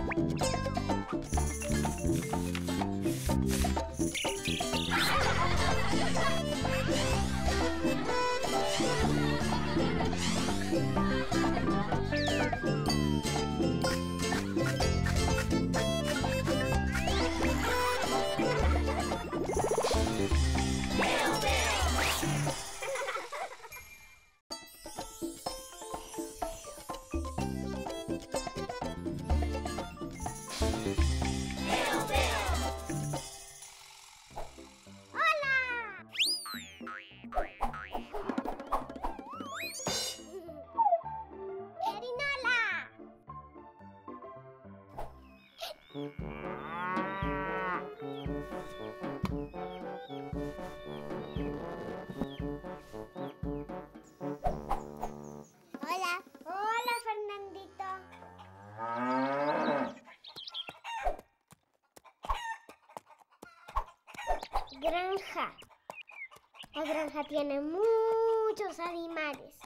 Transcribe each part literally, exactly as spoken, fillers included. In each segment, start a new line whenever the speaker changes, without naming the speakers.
Hola. Hola, Fernandito. Granja. La granja tiene muchos animales.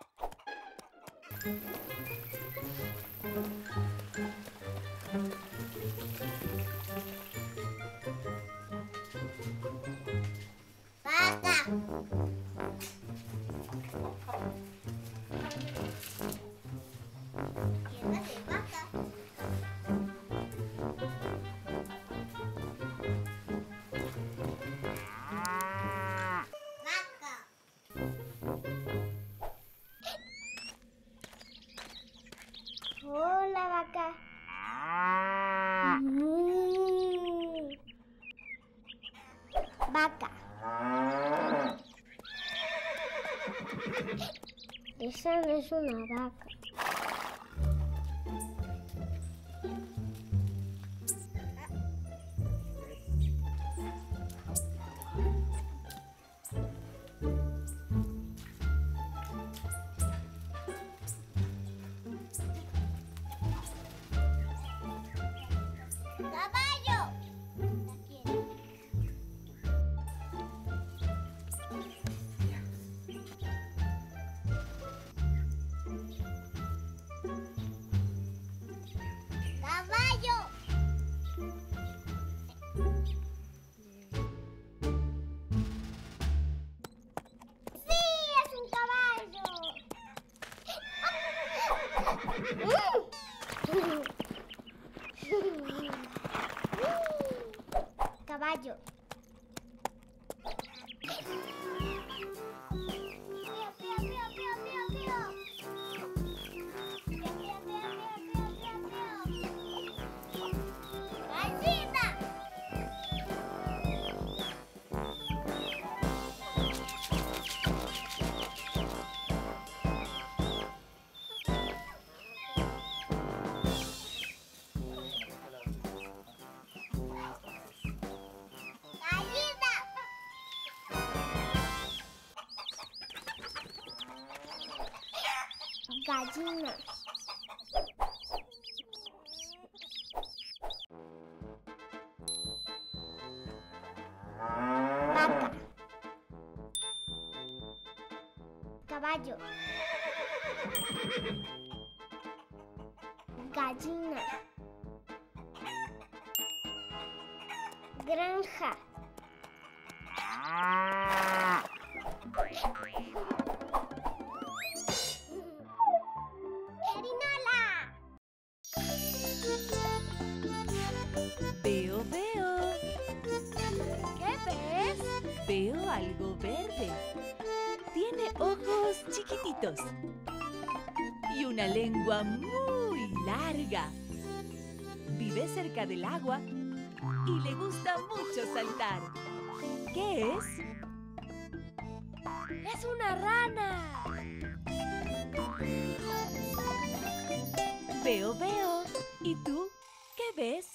¡Vaca! Llévate, vaca. Vaca. Hola, vaca. Mm. Vaca. Esa no es una vaca. ¡Caballo! ¡Caballo! ¡Sí, es un caballo! Caballo. Pío, pío, pío, pío, pío, pío. Pío, pío, pío, pío, pío, pío, pío. ¡Gallina! Gallina. Vaca. Caballo. Gallina. Granja. ¡Perinola!
Veo, veo.
¿Qué ves?
Veo algo verde. Tiene ojos chiquititos y una lengua muy larga. Vive cerca del agua y le gusta mucho saltar. ¿Qué es?
¡Es una rana!
Veo, veo. ¿Y tú qué ves?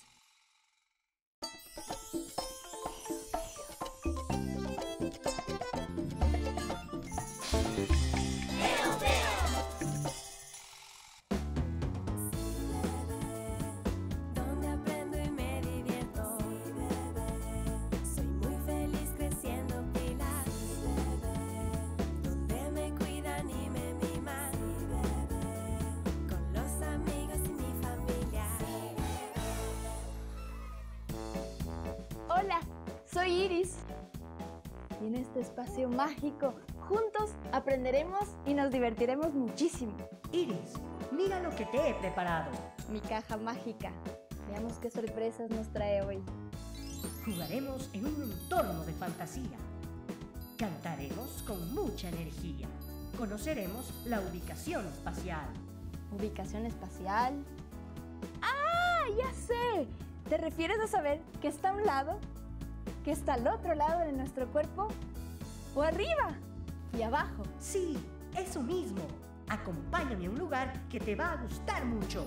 Donde aprendo y me divierto. Soy muy feliz creciendo pilas. Donde me cuidan y me miman. Con los amigos y mi familia.
Soy Iris. Y en este espacio mágico, juntos aprenderemos y nos divertiremos muchísimo.
Iris, mira lo que te he preparado.
Mi caja mágica. Veamos qué sorpresas nos trae hoy.
Jugaremos en un entorno de fantasía. Cantaremos con mucha energía. Conoceremos la ubicación espacial.
¿Ubicación espacial? ¡Ah! ¡Ya sé! ¿Te refieres a saber qué está a un lado, qué está al otro lado de nuestro cuerpo? ¿O arriba y abajo?
Sí, eso mismo. Acompáñame a un lugar que te va a gustar mucho.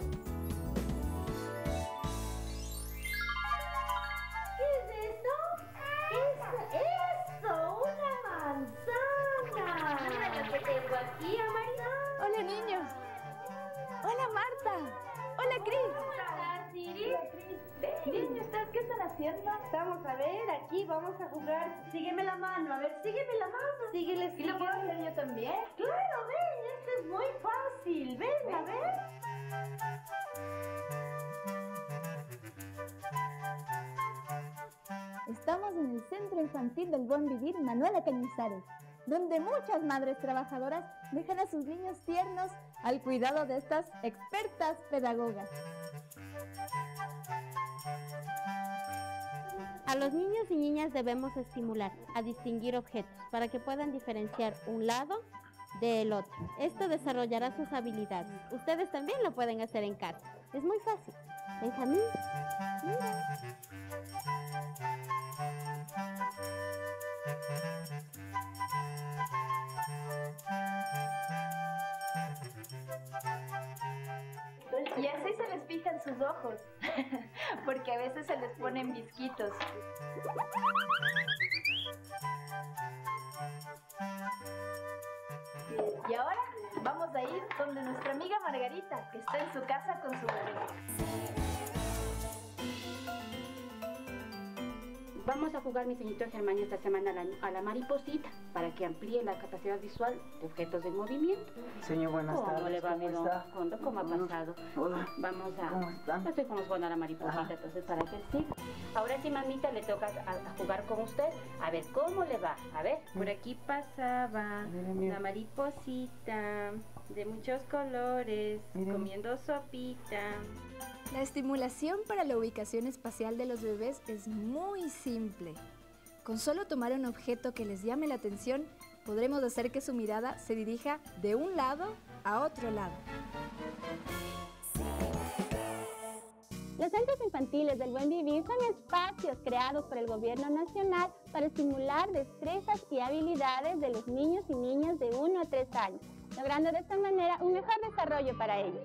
¿Qué es esto? ¿Qué es eso? ¡Una manzana! Mira lo que tengo aquí, Amarillo.
Hola, niños. Hola, Marta. Hola, Cris.
Hola, Siri. Niños, ¿qué están haciendo? Vamos a ver, aquí vamos a jugar. Sígueme la mano, a ver, sígueme la mano. Síguele, síguele. ¿Y lo puedo hacer yo también? Claro, ven, esto es muy fácil. Ven, a ver.
Estamos en el Centro Infantil del Buen Vivir Manuela Cañizares, donde muchas madres trabajadoras dejan a sus niños tiernos al cuidado de estas expertas pedagogas.
A los niños y niñas debemos estimular a distinguir objetos para que puedan diferenciar un lado del otro. Esto desarrollará sus habilidades. Ustedes también lo pueden hacer en casa. Es muy fácil. Benjamín, mira.
Y así se les fijan sus ojos, porque a veces se les ponen visquitos. Y ahora vamos a ir donde nuestra amiga Margarita, que está en su casa con su bebé.
Vamos a jugar, mis señoritos Germania, esta semana a la, a la mariposita para que amplíe la capacidad visual de objetos en movimiento.
Señor, buenas
¿Cómo
tardes.
le va, mi
¿Cómo
don
está?
Fondo? ¿Cómo ha pasado?
Hola.
Vamos a...
¿Cómo está?
Estoy con jugando a la mariposita,
Ajá.
entonces para que siga. Ahora sí, mamita, le toca a, a jugar con usted. A ver, ¿cómo le va? A ver, por aquí pasaba
Mire, mire.
una mariposita de muchos colores,
Mire.
comiendo sopita.
La estimulación para la ubicación espacial de los bebés es muy simple. Con solo tomar un objeto que les llame la atención, podremos hacer que su mirada se dirija de un lado a otro lado.
Los centros infantiles del Buen Vivir son espacios creados por el Gobierno Nacional para estimular destrezas y habilidades de los niños y niñas de uno a tres años, logrando de esta manera un mejor desarrollo para ellos.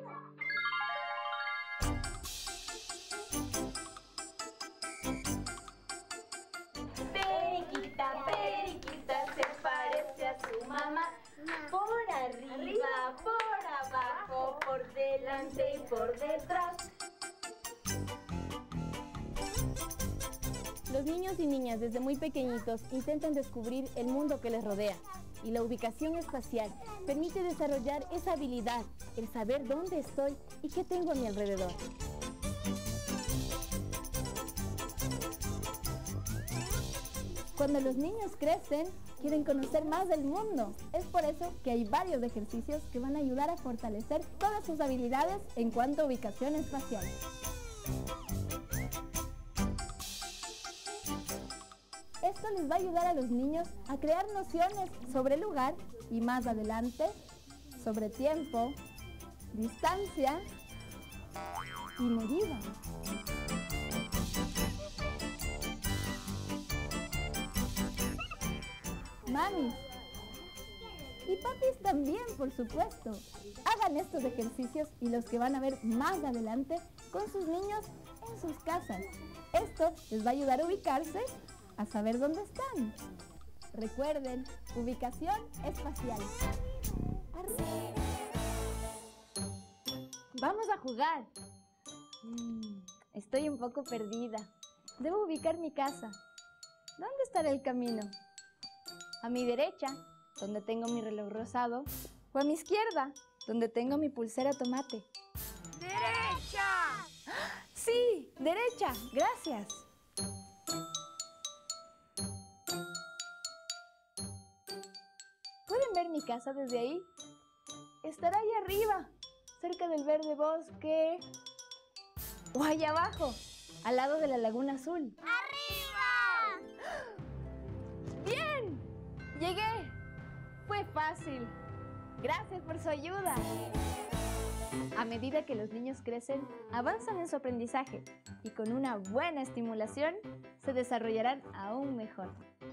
Periquita, periquita, se parece a su mamá. Por arriba, por abajo, por delante y por detrás.
Los niños y niñas desde muy pequeñitos intentan descubrir el mundo que les rodea y la ubicación espacial permite desarrollar esa habilidad, el saber dónde estoy y qué tengo a mi alrededor.
Cuando los niños crecen, quieren conocer más del mundo. Es por eso que hay varios ejercicios que van a ayudar a fortalecer todas sus habilidades en cuanto a ubicación espacial. Esto les va a ayudar a los niños a crear nociones sobre lugar y más adelante sobre tiempo, distancia y medida. Mamis y papis también, por supuesto. Hagan estos ejercicios y los que van a ver más adelante con sus niños en sus casas. Esto les va a ayudar a ubicarse, a saber dónde están. Recuerden, ubicación espacial. Arriba. Vamos a jugar. Mm, estoy un poco perdida. Debo ubicar mi casa. ¿Dónde estará el camino? A mi derecha, donde tengo mi reloj rosado, o a mi izquierda, donde tengo mi pulsera tomate. ¡Derecha! ¡Sí! ¡Derecha! ¡Gracias! casa desde ahí? ¿Estará ahí arriba, cerca del verde bosque? ¿O allá abajo, al lado de la laguna azul?
¡Arriba!
¡Bien! ¡Llegué! Fue fácil. Gracias por su ayuda. A medida que los niños crecen, avanzan en su aprendizaje y con una buena estimulación se desarrollarán aún mejor.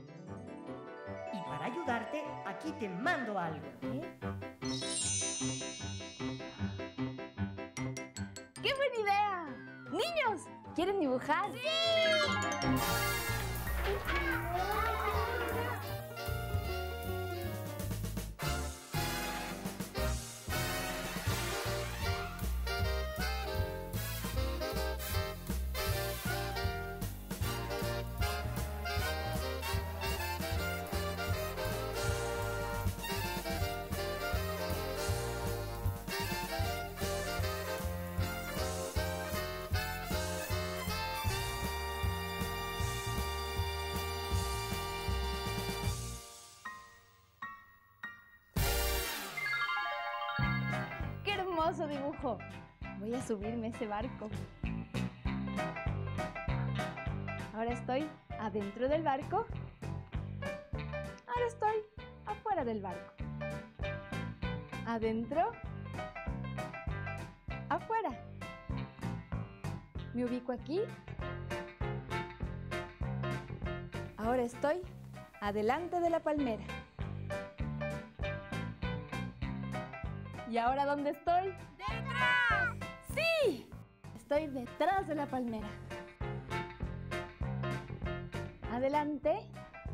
Y para ayudarte, aquí te mando algo.
¿Eh? ¡Qué buena idea! ¡Niños! ¿Quieren dibujar? ¡Sí! ¡Qué hermoso dibujo! Voy a subirme a ese barco. Ahora estoy adentro del barco. Ahora estoy afuera del barco. Adentro. Afuera. Me ubico aquí. Ahora estoy adelante de la palmera. ¿Y ahora dónde estoy?
¡Detrás!
¡Sí! Estoy detrás de la palmera. Adelante.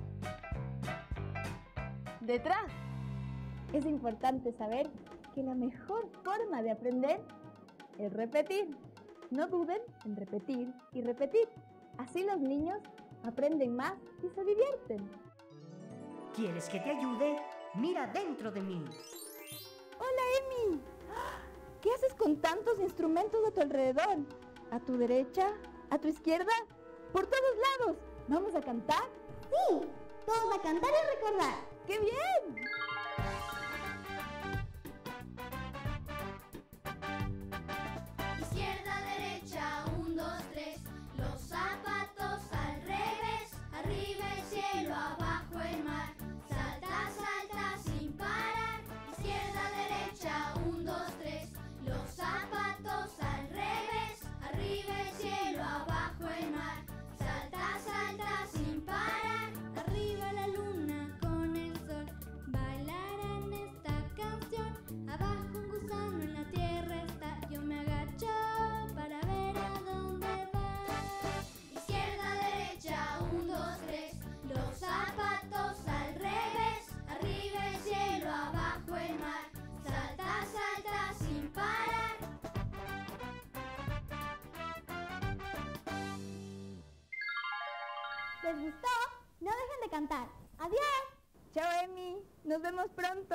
Detrás. Es importante saber que la mejor forma de aprender es repetir. No duden en repetir y repetir. Así los niños aprenden más y se divierten.
¿Quieres que te ayude? Mira dentro de mí.
¡Hola, Emi! ¿Qué haces con tantos instrumentos a tu alrededor? ¿A tu derecha? ¿A tu izquierda? ¡Por todos lados! ¿Vamos a cantar?
Sí, todos a cantar y recordar.
¡Qué bien!
Izquierda, derecha, un, dos, tres. Los zapatos al revés. Arriba el cielo, abajo el mar. Salta, salta sin parar. Izquierda, derecha, un, dos, tres. Los zapatos al revés. Arriba el cielo, abajo el mar. Salta, salta sin parar. Arriba la luna con el sol. Bailarán esta canción. Abajo un gusano en la tierra está. Yo me agacho para ver a dónde va. Izquierda, derecha, un, dos, tres. Los zapatos al revés. Arriba el cielo, abajo el mar. Salta, salta sin parar.
¿Les gustó? No dejen de cantar. ¡Adiós!
¡Chao, Emi! ¡Nos vemos pronto!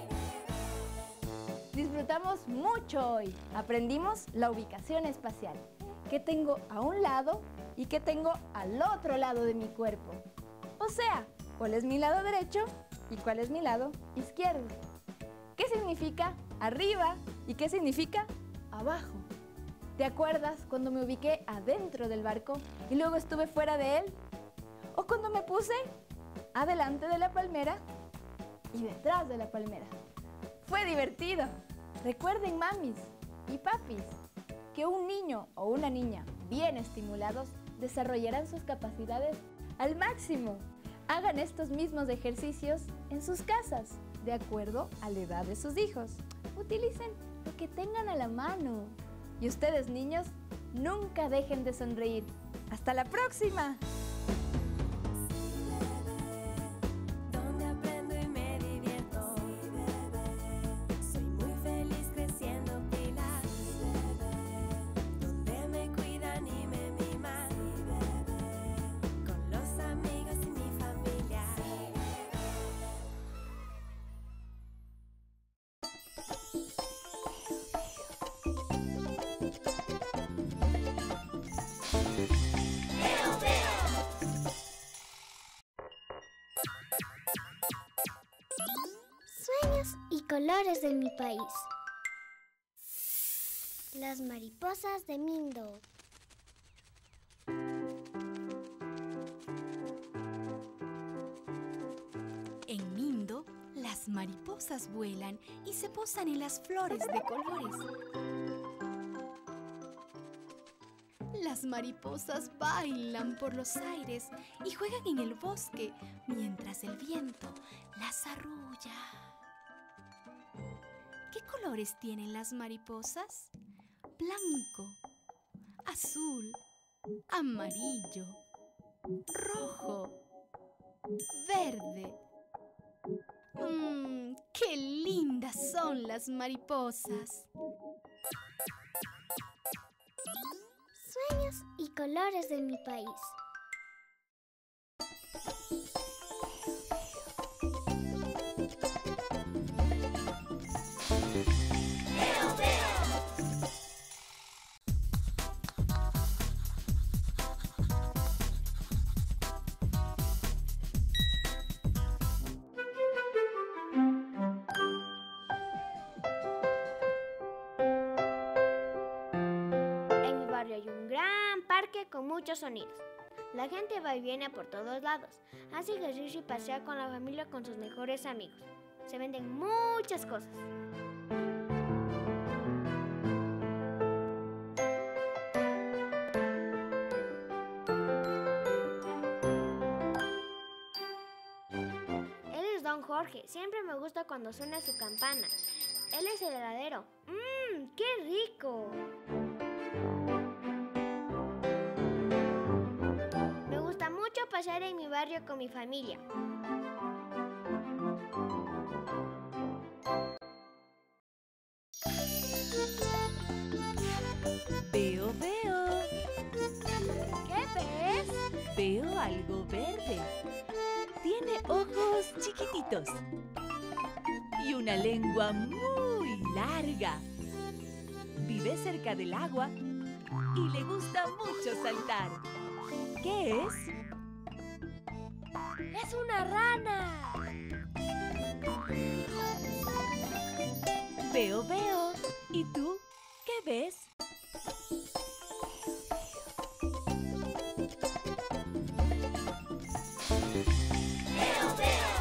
Disfrutamos mucho hoy. Aprendimos la ubicación espacial. ¿Qué tengo a un lado y qué tengo al otro lado de mi cuerpo? O sea, ¿cuál es mi lado derecho y cuál es mi lado izquierdo? ¿Qué significa arriba y qué significa abajo? ¿Te acuerdas cuando me ubiqué adentro del barco y luego estuve fuera de él? ¿O cuando me puse adelante de la palmera y detrás de la palmera? ¡Fue divertido! Recuerden, mamis y papis, que un niño o una niña bien estimulados desarrollarán sus capacidades al máximo. Hagan estos mismos ejercicios en sus casas, de acuerdo a la edad de sus hijos. Utilicen lo que tengan a la mano. Y ustedes, niños, nunca dejen de sonreír. ¡Hasta la próxima!
Donde aprendo y me divierto. Soy muy feliz creciendo pilas. Donde me cuidan y me miman. Con los amigos y mi familia.
Veo, veo.
colores de mi país. Las mariposas de Mindo.
En Mindo, las mariposas vuelan y se posan en las flores de colores. Las mariposas bailan por los aires y juegan en el bosque mientras el viento las arrulla. ¿Qué colores tienen las mariposas? Blanco, azul, amarillo, rojo, verde. ¡Mmm! ¡Qué lindas son las mariposas!
Sueños y colores de mi país.
Veo, veo.
En mi barrio hay un gran parque con muchos sonidos. La gente va y viene por todos lados. Hace ejercicio y pasea con la familia con sus mejores amigos. Se venden muchas cosas. Él es Don Jorge. Siempre me gusta cuando suena su campana. Él es el heladero. ¡Mmm! ¡Qué rico! Me gusta mucho pasar en mi barrio con mi familia.
Veo, veo.
¿Qué ves?
Veo algo verde. Tiene ojos chiquititos y una lengua muy larga. Vive cerca del agua y le gusta mucho saltar. ¿Qué es?
¡Es una rana!
Veo, veo. ¿Y tú qué ves?
Veo, veo.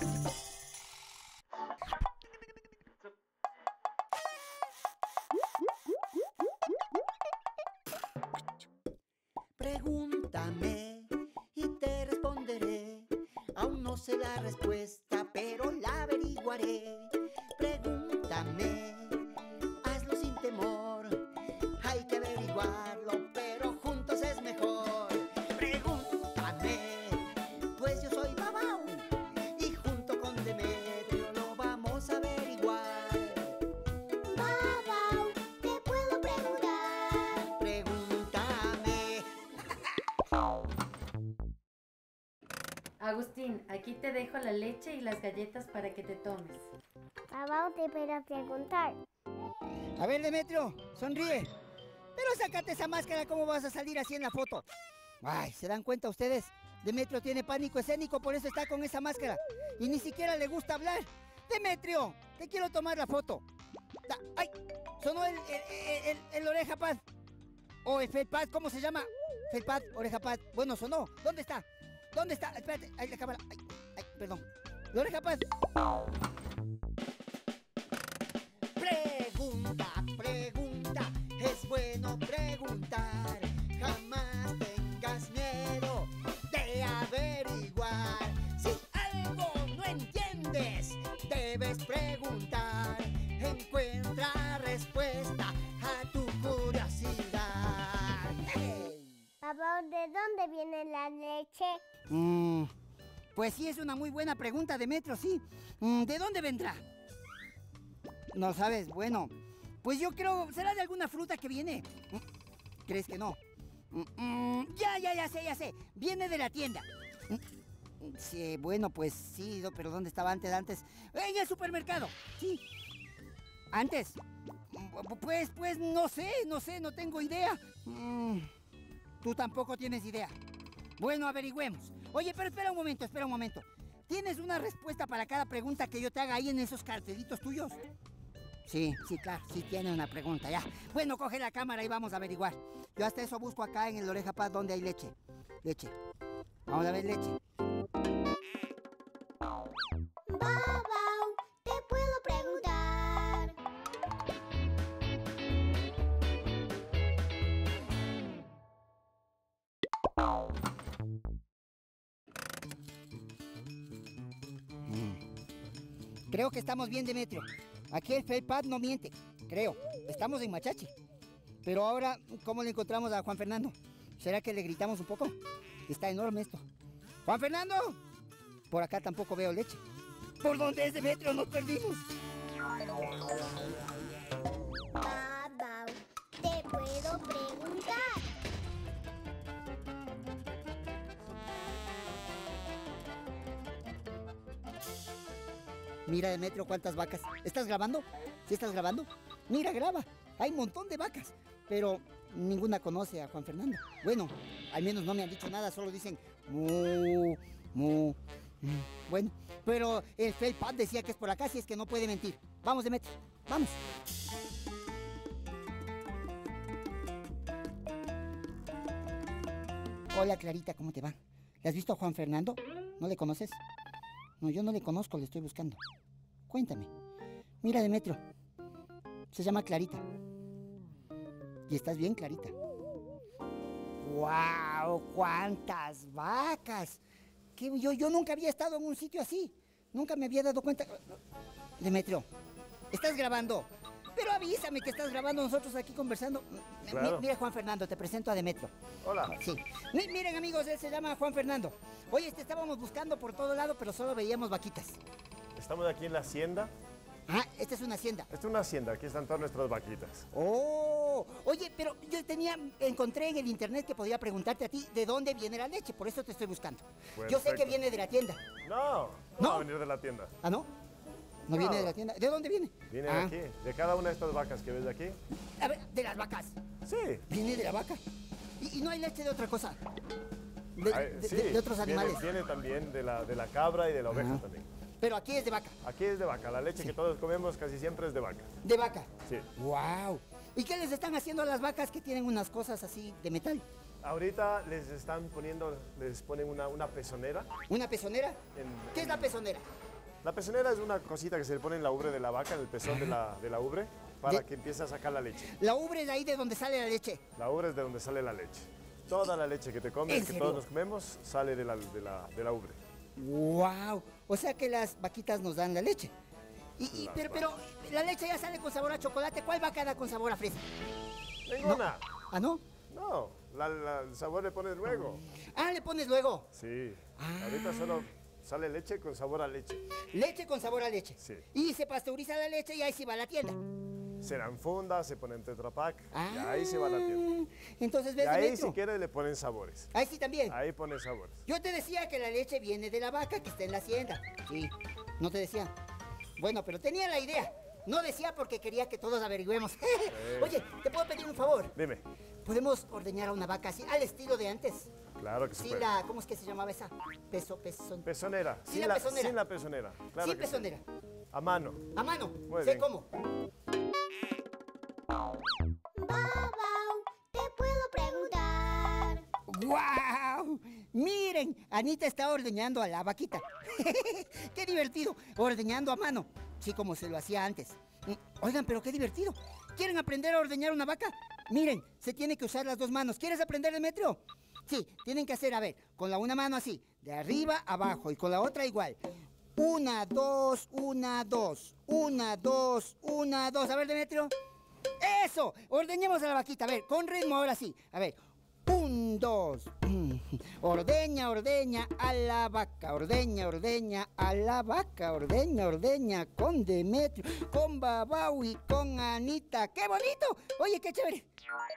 Pregúntame y te responderé. Aún no sé la respuesta, pero la averiguaré. Pregúntame, hazlo sin temor. Hay que averiguarlo, pero juntos es mejor. Pregúntame, pues yo soy Babau y junto con Demetrio lo vamos a averiguar.
Babau, te puedo preguntar.
Pregúntame.
Agustín, aquí te dejo la leche y las galletas para que te tomes.
Babau, te puedo preguntar.
A ver, Demetrio, sonríe. Pero sácate esa máscara, ¿cómo vas a salir así en la foto? Ay, ¿se dan cuenta ustedes? Demetrio tiene pánico escénico, por eso está con esa máscara. Y ni siquiera le gusta hablar. Demetrio, te quiero tomar la foto. Da- ¡Ay! Sonó el, el, el, el- el oreja pad. O el felpad, ¿cómo se llama? Felpad, oreja pad. Bueno, sonó. ¿Dónde está? ¿Dónde está? Espérate, ahí la cámara. Ay, ay, perdón. La oreja pad. Pregunta, pregunta, es bueno preguntar. Jamás tengas miedo de averiguar. Si algo no entiendes, debes preguntar. Encuentra respuesta a tu curiosidad. ¡Hey!
Babau, ¿de dónde viene la leche?
Mm, pues sí, es una muy buena pregunta, Demetrio, sí. Mm, ¿de dónde vendrá? No sabes, bueno, pues yo creo, ¿será de alguna fruta que viene? ¿Crees que no? Mm, mm, ya, ya, ya sé, ya sé, viene de la tienda. Mm, sí, bueno, pues sí, no, pero ¿dónde estaba antes? Antes, en el supermercado, sí. Antes, Mm, pues, pues, no sé, no sé, no tengo idea. Mm, tú tampoco tienes idea. Bueno, averigüemos. Oye, pero espera un momento, espera un momento. ¿tienes una respuesta para cada pregunta que yo te haga ahí en esos cartelitos tuyos? Sí, sí, claro, sí tiene una pregunta, ya. Bueno, coge la cámara y vamos a averiguar. Yo hasta eso busco acá en el Oreja Paz donde hay leche. Leche. Vamos a ver leche.
Babau, te puedo preguntar.
Mm. Creo que estamos bien, Demetrio. Aquí el FEIPAD no miente, creo. Estamos en Machachi. Pero ahora, ¿cómo le encontramos a Juan Fernando? ¿Será que le gritamos un poco? Está enorme esto. ¡Juan Fernando! Por acá tampoco veo leche. ¿Por dónde es, Demetrio? Nos perdimos.
Babau, te puedo preguntar.
Mira, Demetrio, cuántas vacas. ¿Estás grabando? ¿Sí estás grabando? Mira, graba. Hay un montón de vacas. Pero ninguna conoce a Juan Fernando. Bueno, al menos no me han dicho nada. Solo dicen mu, mu. Bueno, pero el FEIPAD decía que es por acá, si es que no puede mentir. Vamos, Demetrio. Vamos. Hola, Clarita, ¿cómo te va? ¿Le has visto a Juan Fernando? ¿No le conoces? No, yo no le conozco, le estoy buscando. Cuéntame. Mira, Demetrio. Se llama Clarita. ¿Y estás bien, Clarita? ¡Guau! ¡Cuántas vacas! ¿Qué? Yo, yo nunca había estado en un sitio así. Nunca me había dado cuenta. Demetrio, ¿estás grabando? Pero avísame que estás grabando, nosotros aquí conversando.
Claro.
Mi- Mira, Juan Fernando, te presento a Demetrio.
Hola.
Sí. Mi- Miren, amigos, él se llama Juan Fernando. Oye, este estábamos buscando por todo lado, pero solo veíamos vaquitas.
Estamos aquí en la hacienda.
Ah, esta es una hacienda.
Esta es una hacienda, aquí están todas nuestras vaquitas.
Oh, oye, pero yo tenía, encontré en el internet que podía preguntarte a ti de dónde viene la leche, por eso te estoy buscando. Yo sé que
Perfecto.
viene de la tienda.
No, no,
¿No?
va a venir de la tienda.
¿Ah, no? ¿No,
No.
viene de la tienda? ¿De dónde viene?
Viene
Ah.
de aquí, de cada una de estas vacas que ves aquí.
A ver, de las vacas.
Sí.
¿Viene de la vaca? ¿Y, y no hay leche de otra cosa? De,
Ay,
de-
sí,
de- de otros
viene-
animales.
Viene, también de la, de la cabra y de la oveja
Ajá.
también.
Pero aquí es de vaca.
Aquí es de vaca, la leche que todos comemos casi siempre es de vaca.
De vaca.
Sí.
¡Wow! ¿Y qué les están haciendo a las vacas que tienen unas cosas así de metal?
Ahorita les están poniendo, les ponen una, una pezonera.
¿Una pezonera?
En-
¿Qué es la pezonera?
La pezonera es una cosita que se le pone en la ubre de la vaca, en el pezón de la, de la ubre, para
De-
que empiece a sacar la leche.
La ubre es de ahí de donde sale la leche.
La ubre es de donde sale la leche. Toda la leche que te
¿En
comes, que
serio?
todos nos comemos, sale de la, de la, de la ubre.
¡Wow! O sea que las vaquitas nos dan la leche. Y, y-
Las
pero, pero la leche ya sale con sabor a chocolate. ¿Cuál vaca da con sabor a fresa?
Ninguna.
¿Ah, no?
No, la- la- el sabor le pones luego.
Ah, le pones luego.
Sí.
Ah.
Ahorita solo sale leche con sabor a leche.
Leche con sabor a leche.
Sí.
Y se pasteuriza la leche y ahí sí va a la tienda.
Se la enfunda, se pone en Tetra Pak y
Ah,
ahí se va a la tienda.
Entonces,
Y
¿ves,
ahí
Demetrio?
si quieres le ponen sabores.
Ahí sí también.
Ahí pones sabores.
Yo te decía que la leche viene de la vaca que está en la hacienda. Sí, no te decía. Bueno, pero tenía la idea. No decía porque quería que todos averigüemos. Oye, ¿te puedo pedir un favor?
Dime.
¿Podemos ordeñar a una vaca así, al estilo de antes?
Claro que se
Sí,
puede.
la... ¿Cómo es que se llamaba esa? Peso, pezón.
Pezonera.
Sin la pezonera.
Sin la pezonera. Claro
Sin
que sí.
pezonera.
A mano.
A mano.
Muy
sé
bien.
cómo.
Babau, te puedo preguntar.
¡Guau! Miren, Anita está ordeñando a la vaquita. ¡Qué divertido! Ordeñando a mano. Sí, como se lo hacía antes. Mm, Oigan, pero qué divertido. ¿Quieren aprender a ordeñar una vaca? Miren, se tiene que usar las dos manos. ¿Quieres aprender, Demetrio? Sí, tienen que hacer, a ver, con la una mano así, de arriba abajo, y con la otra igual. Una, dos, una, dos. Una, dos, una, dos. A ver, Demetrio. ¡Eso! Ordeñemos a la vaquita. A ver, con ritmo ahora sí. A ver. Un, dos. Ordeña, ordeña a la vaca. Ordeña, ordeña a la vaca. Ordeña, ordeña con Demetrio, con Babau y con Anita. ¡Qué bonito! Oye, qué chévere.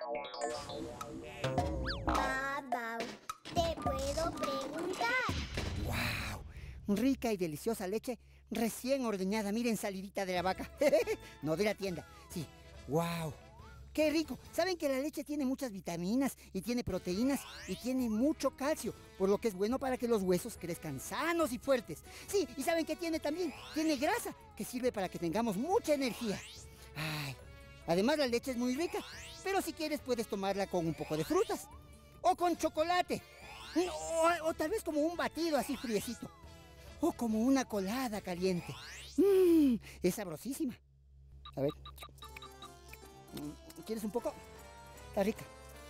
Babau, te puedo preguntar.
¡Wow! Rica y deliciosa leche recién ordeñada. Miren, salidita de la vaca. No de la tienda. Sí. ¡Wow! ¡Qué rico! Saben que la leche tiene muchas vitaminas y tiene proteínas y tiene mucho calcio, por lo que es bueno para que los huesos crezcan sanos y fuertes. Sí, y ¿saben qué tiene también? Tiene grasa, que sirve para que tengamos mucha energía. Ay, además la leche es muy rica, pero si quieres puedes tomarla con un poco de frutas o con chocolate. O, o tal vez como un batido así friecito. O como una colada caliente. Mmm, es sabrosísima. A ver. ¿Quieres un poco? Está rica.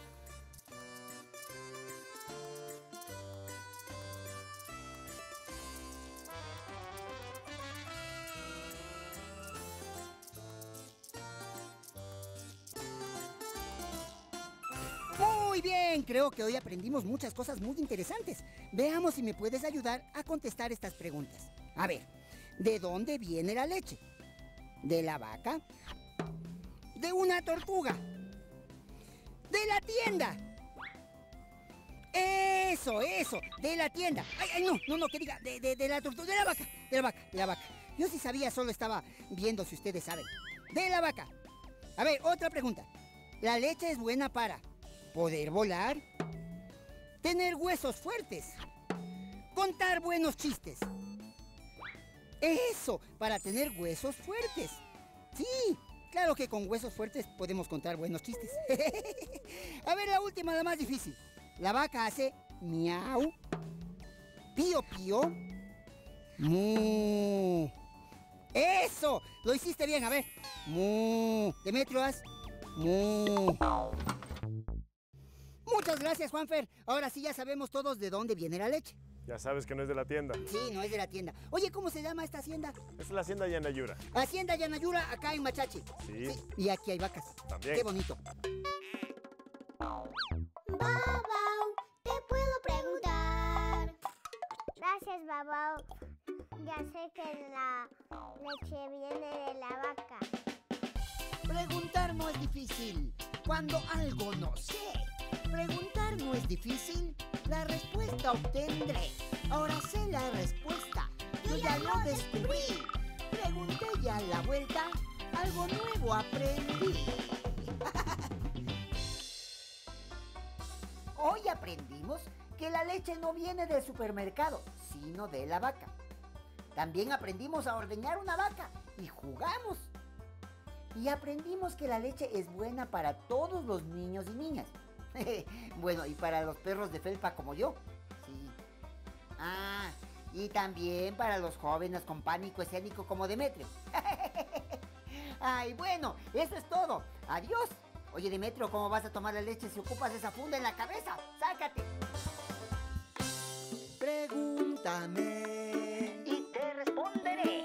Muy bien, creo que hoy aprendimos muchas cosas muy interesantes. Veamos si me puedes ayudar a contestar estas preguntas. A ver, ¿de dónde viene la leche? ¿De la vaca? ¿De una tortuga? ¡De la tienda! ¡Eso, eso! ¡De la tienda! ¡Ay, ay, no! No, no, que diga, de, de, de la tortuga, de la vaca, de la vaca, de la vaca. Yo sí sabía, solo estaba viendo si ustedes saben. ¡De la vaca! A ver, otra pregunta. ¿La leche es buena para poder volar? ¿Tener huesos fuertes? ¿Contar buenos chistes? ¡Eso! Para tener huesos fuertes. ¡Sí! Claro que con huesos fuertes podemos contar buenos chistes. A ver, la última, la más difícil. La vaca hace miau, pío pío, mu. ¡Eso! Lo hiciste bien, a ver. Mu. Demetrio, haz mu. Muchas gracias, Juanfer. Ahora sí ya sabemos todos de dónde viene la leche.
Ya sabes que no es de la tienda.
Sí, no es de la tienda. Oye, ¿cómo se llama esta hacienda?
Es la hacienda Yanayura.
Hacienda Yanayura, acá en Machachi.
Sí.
Sí. Y aquí hay vacas.
También.
Qué bonito.
Babau, ¿te puedo preguntar?
Gracias, Babau. Ya sé que la leche viene de la vaca.
Preguntar no es difícil cuando algo no sé. Preguntar no es difícil, la respuesta obtendré. Ahora sé la respuesta, yo ya lo descubrí. Pregunté ya la vuelta, algo nuevo aprendí. Hoy aprendimos que la leche no viene del supermercado, sino de la vaca. También aprendimos a ordeñar una vaca y jugamos. Y aprendimos que la leche es buena para todos los niños y niñas. Bueno, y para los perros de felpa como yo. Sí. Ah, y también para los jóvenes con pánico escénico como Demetrio. Ay, bueno, eso es todo. Adiós. Oye, Demetrio, ¿cómo vas a tomar la leche si ocupas esa funda en la cabeza? ¡Sácate! Pregúntame y te responderé.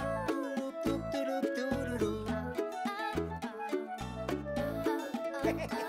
Pregúntame.